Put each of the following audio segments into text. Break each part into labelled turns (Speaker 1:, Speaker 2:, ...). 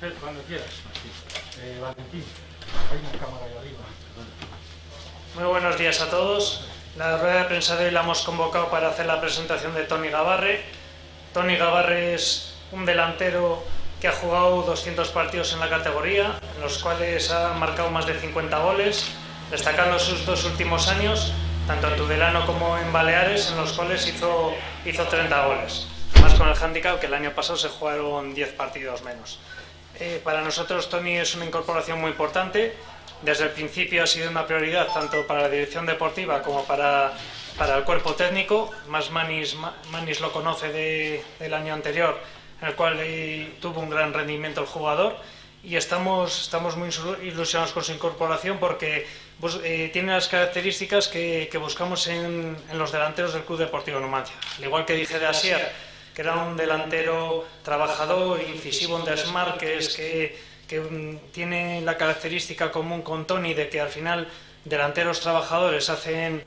Speaker 1: Cuando quieras, Valentín, hay una cámara ahí arriba.
Speaker 2: Muy buenos días a todos. La rueda de prensa de hoy la hemos convocado para hacer la presentación de Toni Gabarre. Toni Gabarre es un delantero que ha jugado 200 partidos en la categoría, en los cuales ha marcado más de 50 goles, destacando sus dos últimos años, tanto en Tudelano como en Baleares, en los cuales hizo 30 goles. Más con el hándicap que el año pasado se jugaron 10 partidos menos. Para nosotros Toni es una incorporación muy importante. Desde el principio ha sido una prioridad tanto para la dirección deportiva como para el cuerpo técnico. Más Manis lo conoce del año anterior, en el cual tuvo un gran rendimiento el jugador, y estamos muy ilusionados con su incorporación porque tiene las características que buscamos en los delanteros del Club Deportivo Numancia. Al igual que dije de Asier, que era un delantero trabajador, incisivo en desmarques, que tiene la característica común con Toni de que al final delanteros trabajadores hacen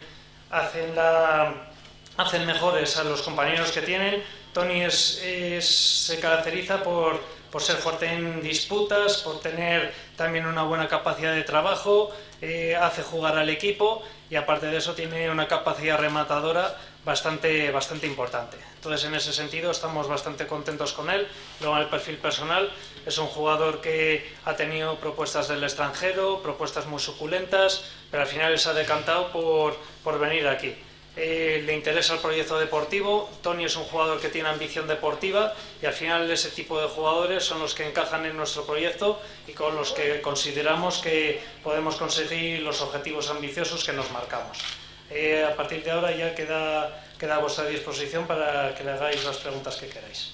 Speaker 2: mejores a los compañeros que tienen. Toni se caracteriza por ser fuerte en disputas, por tener también una buena capacidad de trabajo, hace jugar al equipo y aparte de eso tiene una capacidad rematadora bastante importante. Entonces en ese sentido estamos bastante contentos con él. Luego en el perfil personal es un jugador que ha tenido propuestas del extranjero, propuestas muy suculentas, pero al final se ha decantado por venir aquí. Le interesa el proyecto deportivo. Toni es un jugador que tiene ambición deportiva y al final ese tipo de jugadores son los que encajan en nuestro proyecto y con los que consideramos que podemos conseguir los objetivos ambiciosos que nos marcamos. A partir de ahora ya queda a vuestra disposición para que le hagáis las preguntas que queráis.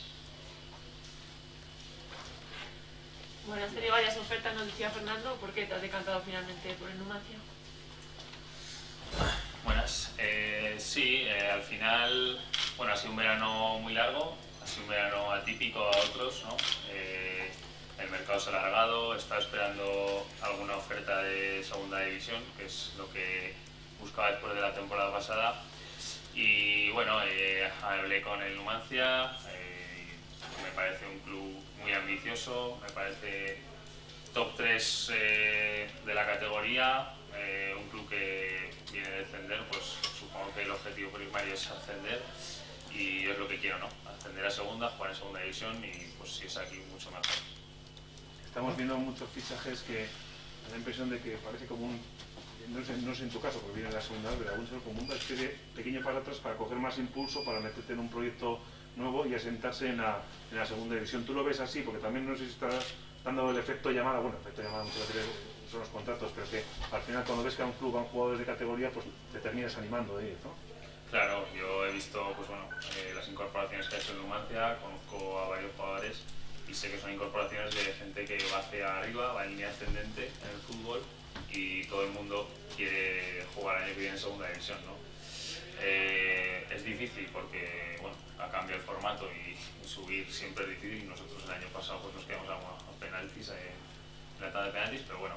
Speaker 3: Bueno, has tenido varias ofertas, nos decía Fernando. ¿Por qué te has decantado finalmente por el Numancia?
Speaker 4: Buenas. Sí, al final, bueno, ha sido un verano muy largo, ha sido un verano atípico a otros, ¿no? El mercado se ha alargado, estaba esperando alguna oferta de segunda división, que es lo que buscaba después de la temporada pasada. Y bueno, hablé con el Numancia, me parece un club muy ambicioso, me parece top 3 de la categoría, un club que viene de descender, pues supongo que el objetivo primario es ascender y es lo que quiero, ¿no? Ascender a segunda, jugar en segunda división y pues si es aquí mucho mejor.
Speaker 5: Estamos viendo muchos fichajes que da la impresión de que parece como un, no sé en tu caso porque viene de la segunda, pero algún ser como una especie de pequeño para atrás para coger más impulso, para meterte en un proyecto nuevo y asentarse en la segunda división. ¿Tú lo ves así? Porque también no sé si estás dando el efecto llamada, bueno, efecto llamada muchas veces son los contratos, pero que al final cuando ves que a un club van jugadores de categoría, pues te terminas animando de ellos, ¿no?
Speaker 4: Claro, yo he visto pues bueno, las incorporaciones que ha hecho el Numancia, conozco a varios jugadores y sé que son incorporaciones de gente que va hacia arriba, va en línea ascendente en el fútbol y todo el mundo quiere jugar el año que viene en segunda división, ¿no? Es difícil porque bueno, ha cambiado el formato y subir siempre es difícil. Nosotros el año pasado pues nos quedamos a penaltis, en la tanda de penaltis, pero bueno,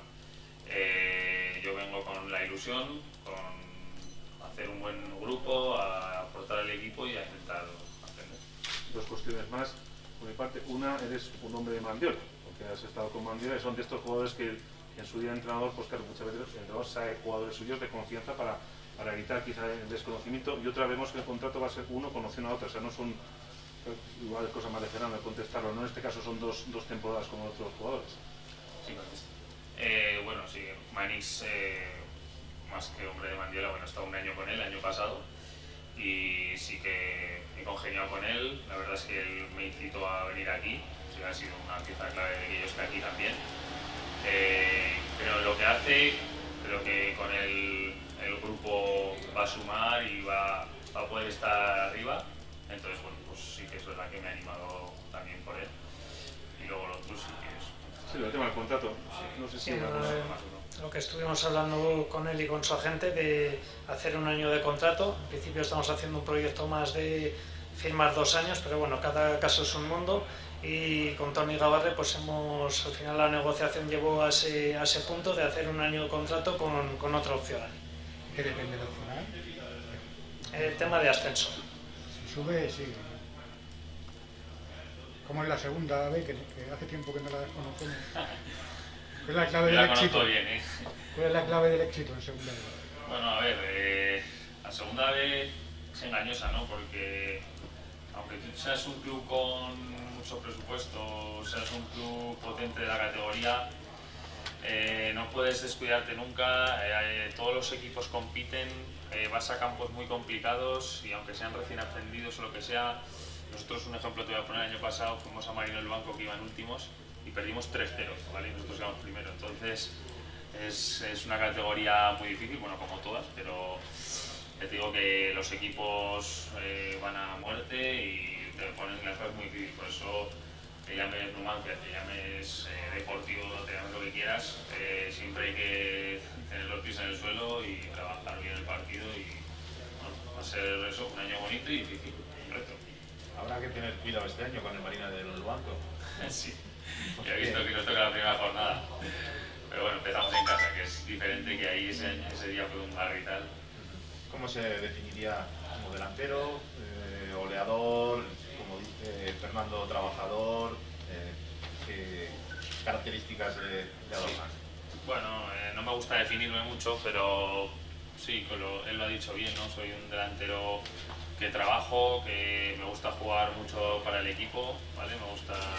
Speaker 4: yo vengo con la ilusión, con hacer un buen grupo, a aportar al equipo y a intentar ascender.
Speaker 5: Dos cuestiones más. Por mi parte, una, eres un hombre de Mandiola, porque has estado con Mandiola y son de estos jugadores que en su día de entrenador, pues claro, muchas veces el entrenador sabe jugadores suyos de confianza para evitar quizá el desconocimiento, y otra vemos que el contrato va a ser uno con opción a otra, o sea, no son igual cosas más de Fernando de contestarlo, no en este caso son dos temporadas como otros jugadores.
Speaker 4: Sí, bueno, sí, Manix, más que hombre de Mandiola, bueno, he estado un año con él, el año pasado, y sí que he congeniado con él. La verdad es que él me incitó a venir aquí, sí, ha sido una pieza clave de que yo esté aquí también. Pero lo que hace, creo que con el grupo va a sumar y va a poder estar arriba. Entonces, bueno, pues sí que es verdad que me ha animado también por él. Y luego lo otro sí que es...
Speaker 5: Sí, el tema del contrato, no sé si...
Speaker 2: Lo que estuvimos hablando con él y con su agente de hacer un año de contrato. En principio estamos haciendo un proyecto más de firmar 2 años, pero bueno, cada caso es un mundo. Y con Toni Gabarre pues al final la negociación llevó a ese punto de hacer un año de contrato con otra opción.
Speaker 1: ¿Qué depende del final?
Speaker 2: El tema de ascenso.
Speaker 1: Si sube, sigue. ¿Cómo es la segunda B, que hace tiempo que no la desconocemos? ¿Cuál es la clave
Speaker 4: Yo
Speaker 1: del
Speaker 4: la
Speaker 1: éxito?
Speaker 4: conozco bien, ¿eh?
Speaker 1: ¿Cuál es la clave del éxito en segunda B?
Speaker 4: Bueno, a ver, la segunda B es engañosa, ¿no? Porque aunque tú seas un club con mucho presupuesto, seas un club potente de la categoría, no puedes descuidarte nunca. Todos los equipos compiten, vas a campos muy complicados y aunque sean recién ascendidos o lo que sea, nosotros, un ejemplo te voy a poner, el año pasado fuimos a Marino del Banco, que iban últimos, y perdimos 3-0, ¿vale? Y nosotros íbamos primero. Entonces es una categoría muy difícil, bueno, como todas, pero te digo que los equipos van a muerte y te ponen las cosas muy difíciles. Por eso te llames Numancia, te llames Deportivo, te llames lo que quieras, siempre hay que tener los pies en el suelo y trabajar bien el partido. Y bueno, va a ser eso, un año bonito y difícil, un reto.
Speaker 6: Habrá que tener cuidado este año con el Marina del Banco.
Speaker 4: Sí, ya he visto que nos toca la primera jornada. Pero bueno, empezamos en casa, que es diferente, que ahí ese día fue un barrio y tal.
Speaker 6: ¿Cómo se definiría como delantero, goleador, como dice Fernando, trabajador? ¿Qué características le adornan?
Speaker 4: Bueno, no me gusta definirme mucho, pero sí, él lo ha dicho bien, ¿no? Soy un delantero que trabajo, que me gusta jugar mucho para el equipo, ¿vale? No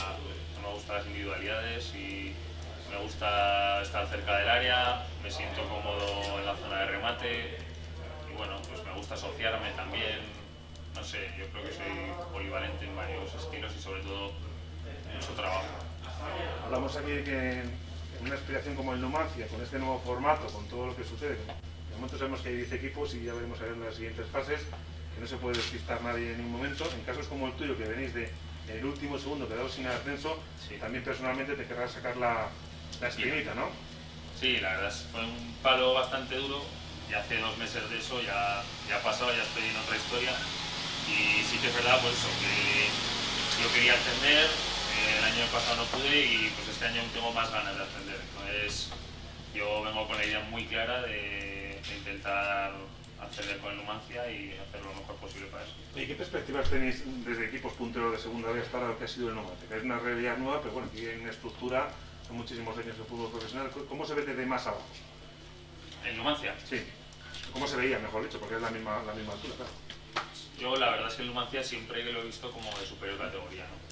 Speaker 4: me gustan las individualidades y me gusta estar cerca del área, me siento cómodo en la zona de remate y bueno, pues me gusta asociarme también, no sé, yo creo que soy polivalente en varios estilos y sobre todo mucho trabajo.
Speaker 5: Hablamos aquí de que en una aspiración como el Numancia, con este nuevo formato, con todo lo que sucede, de momento sabemos que hay 10 equipos y ya veremos a ver en las siguientes fases, que no se puede despistar nadie en ningún momento. En casos como el tuyo, que venís de el último segundo, quedados sin el ascenso,
Speaker 4: Sí.
Speaker 5: también personalmente te querrás sacar la espinita, ¿no?
Speaker 4: Sí, la verdad fue un palo bastante duro y hace 2 meses de eso ya ha pasado, ya estoy en otra historia y sí que es verdad pues eso, que yo quería ascender, el año pasado no pude y pues este año tengo más ganas de ascender. Entonces yo vengo con la idea muy clara de intentar ascender con el Numancia y hacer lo mejor posible para eso.
Speaker 5: ¿Y qué perspectivas tenéis desde equipos punteros de segunda vez hasta ahora lo que ha sido el Numancia? Que es una realidad nueva, pero bueno, aquí hay una estructura, son muchísimos años de fútbol profesional. ¿Cómo se ve desde más abajo?
Speaker 4: ¿El Numancia?
Speaker 5: Sí. ¿Cómo se veía, mejor dicho? Porque es la misma altura, claro.
Speaker 4: Yo la verdad es que el Numancia siempre que lo he visto como de superior categoría, ¿no?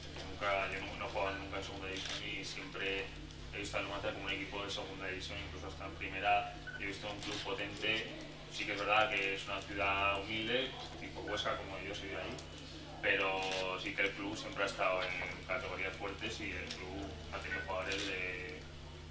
Speaker 4: Yo no he jugado nunca en segunda división y siempre he visto al Numancia como un equipo de segunda división, incluso hasta en primera he visto un club potente. Sí que es verdad que es una ciudad humilde, tipo Huesca, como yo soy de ahí, pero sí que el club siempre ha estado en categorías fuertes y el club ha tenido jugadores de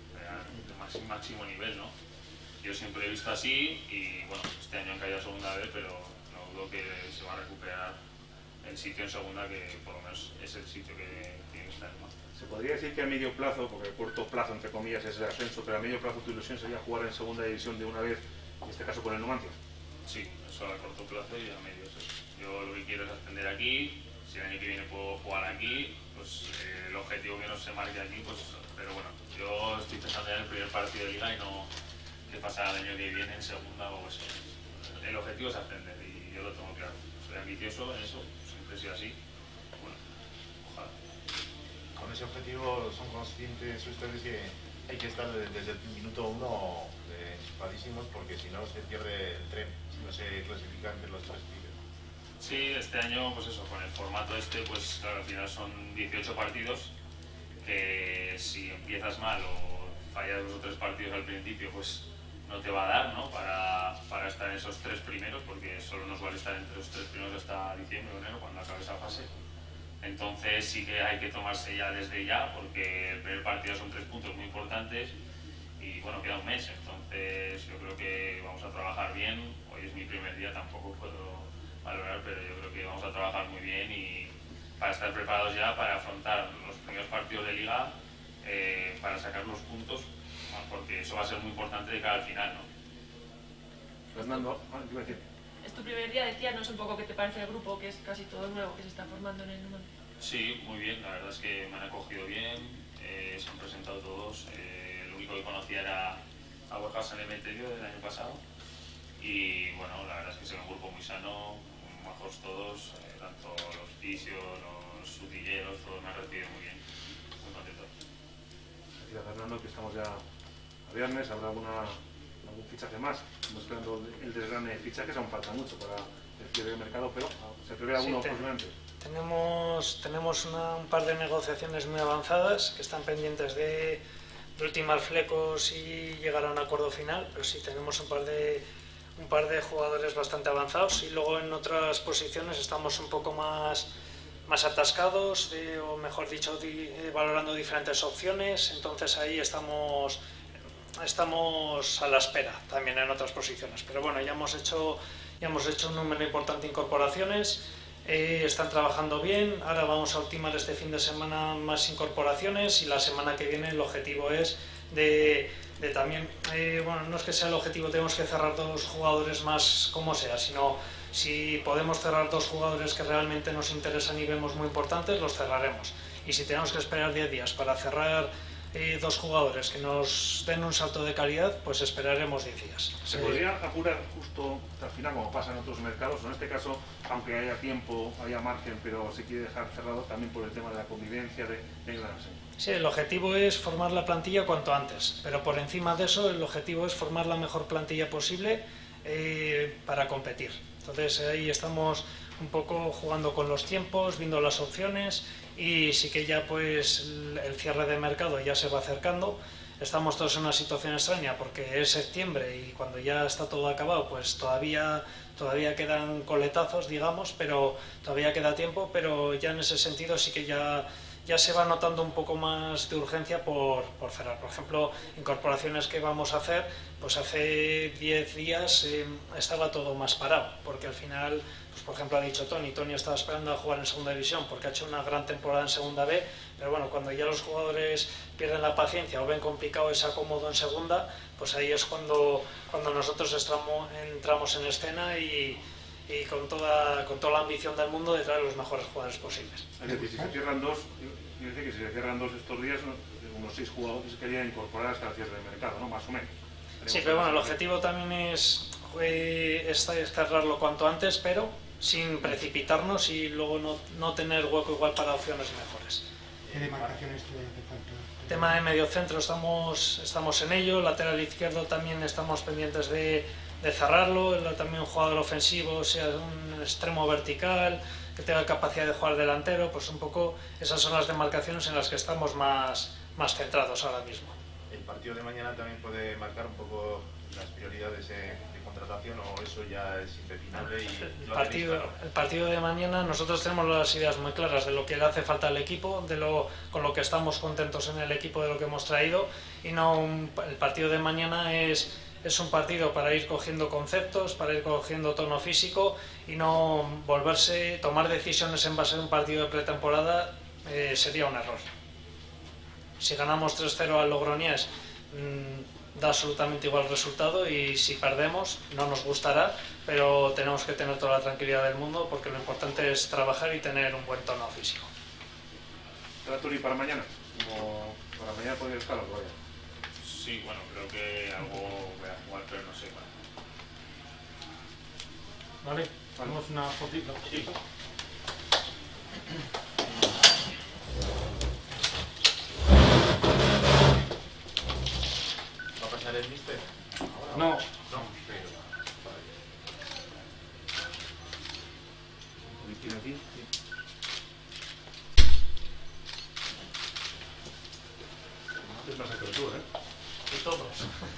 Speaker 4: máximo nivel, ¿no? Yo siempre he visto así y bueno, este año han caído a segunda vez, pero no dudo que se va a recuperar el sitio en segunda, que por lo menos es el sitio que tiene que estar en más.
Speaker 5: Se podría decir que a medio plazo, porque a corto plazo, entre comillas, es el ascenso, pero a medio plazo tu ilusión sería jugar en segunda división de una vez, en este caso con el Numancia.
Speaker 4: Sí, eso a corto plazo y a medio es eso. Yo lo que quiero es ascender aquí, si el año que viene puedo jugar aquí, pues el objetivo que no se marque aquí, pues, pero bueno, yo estoy pensando ya en el primer partido de liga y no qué pasa el año que viene en segunda o eso. El objetivo es ascender y yo lo tengo claro. Soy ambicioso en eso, siempre he sido así. Bueno, ojalá.
Speaker 6: Con ese objetivo son conscientes ustedes que hay que estar desde el minuto 1 enchufadísimos, porque si no se pierde el tren, si no se clasifica entre los 3 primeros.
Speaker 4: Sí, este año, pues eso, con el formato este, pues claro, al final son 18 partidos, que si empiezas mal o fallas 2 o 3 partidos al principio, pues no te va a dar, ¿no? Para estar en esos 3 primeros, porque solo nos vale estar entre los 3 primeros hasta diciembre o enero, cuando acabe esa fase. Entonces sí que hay que tomarse ya desde ya, porque el primer partido son 3 puntos muy importantes y bueno, queda un mes, entonces yo creo que vamos a trabajar bien. Hoy es mi primer día, tampoco puedo valorar, pero yo creo que vamos a trabajar muy bien y para estar preparados ya para afrontar los primeros partidos de liga, para sacar los puntos, porque eso va a ser muy importante de cara al final, ¿no?
Speaker 5: Fernando, ¿qué iba a decir?
Speaker 3: Es tu primer día, decíanos un poco qué te parece el grupo, que es casi todo nuevo, que se está formando en el Numancia.
Speaker 4: Sí, muy bien, la verdad es que me han acogido bien, se han presentado todos. El único que conocía era a Borja San Emeterio del año pasado y bueno, la verdad es que es un grupo muy sano, muy majos todos, tanto los fisios, utilleros, todos me han recibido muy bien, muy contento.
Speaker 5: Decía Fernando que estamos ya a viernes, habrá algún fichaje más. Estamos esperando el desgrane de fichajes, aún falta mucho para el cierre del mercado, pero se prevé alguno posiblemente.
Speaker 2: Tenemos un par de negociaciones muy avanzadas que están pendientes de ultimar flecos y llegar a un acuerdo final, pero sí tenemos un par de jugadores bastante avanzados, y luego en otras posiciones estamos un poco más atascados, o mejor dicho, valorando diferentes opciones. Entonces ahí estamos a la espera también en otras posiciones, pero bueno, ya hemos hecho un número importante de incorporaciones. Están trabajando bien. Ahora vamos a ultimar este fin de semana más incorporaciones, y la semana que viene el objetivo es de también, bueno, no es que sea el objetivo, tenemos que cerrar 2 jugadores más como sea, sino si podemos cerrar 2 jugadores que realmente nos interesan y vemos muy importantes, los cerraremos. Y si tenemos que esperar 10 días para cerrar 2 jugadores que nos den un salto de calidad, pues esperaremos 10 días.
Speaker 5: ¿Se podría apurar justo al final, como pasa en otros mercados? En este caso, aunque haya tiempo, haya margen, pero se quiere dejar cerrado también por el tema de la convivencia, de ganarse.
Speaker 2: Sí, el objetivo es formar la plantilla cuanto antes, pero por encima de eso el objetivo es formar la mejor plantilla posible para competir. Entonces ahí estamos un poco jugando con los tiempos, viendo las opciones, y sí que ya pues el cierre de mercado ya se va acercando. Estamos todos en una situación extraña porque es septiembre y cuando ya está todo acabado pues todavía quedan coletazos, digamos, pero todavía queda tiempo, pero ya en ese sentido sí que ya se va notando un poco más de urgencia por cerrar. Por ejemplo, incorporaciones que vamos a hacer, pues hace 10 días estaba todo más parado, porque al final, pues por ejemplo ha dicho Tony estaba esperando a jugar en segunda división porque ha hecho una gran temporada en segunda B, pero bueno, cuando ya los jugadores pierden la paciencia o ven complicado ese acomodo en segunda, pues ahí es cuando nosotros entramos en escena y con toda la ambición del mundo de traer los mejores jugadores posibles.
Speaker 5: Es decir, si se cierran 2, dice que si se cierran 2 estos días, unos 6 jugadores se querían incorporar hasta el cierre del mercado, ¿no? Más o menos.
Speaker 2: Sí, pero bueno, el objetivo también es cerrarlo cuanto antes, pero sin precipitarnos y luego no tener hueco igual para opciones mejores.
Speaker 1: ¿Qué demarcaciones te hace falta?
Speaker 2: Tema de medio centro estamos en ello. Lateral izquierdo también estamos pendientes de cerrarlo. También un jugador ofensivo, sea un extremo vertical, que tenga capacidad de jugar delantero, pues un poco esas son las demarcaciones en las que estamos más centrados ahora mismo.
Speaker 6: ¿El partido de mañana también puede marcar un poco las prioridades de contratación, o eso ya es impepinable?
Speaker 2: El partido de mañana, nosotros tenemos las ideas muy claras de lo que le hace falta al equipo, con lo que estamos contentos en el equipo, de lo que hemos traído, y el partido de mañana es un partido para ir cogiendo conceptos, para ir cogiendo tono físico y no tomar decisiones en base a un partido de pretemporada sería un error. Si ganamos 3-0 al Logroñés da absolutamente igual el resultado, y si perdemos no nos gustará, pero tenemos que tener toda la tranquilidad del mundo porque lo importante es trabajar y tener un buen tono físico.
Speaker 5: ¿Trato para mañana? Como para mañana podría estar algo ya.
Speaker 4: Sí, bueno, creo que algo voy a jugar, pero no sé cuál.
Speaker 1: Vale, hacemos una fotito.
Speaker 4: Sí.
Speaker 6: ¿Va a pasar el míster?
Speaker 1: No.
Speaker 6: No.
Speaker 5: ¿Tiene aquí? Es más que tú, ¿eh?
Speaker 2: Y todos.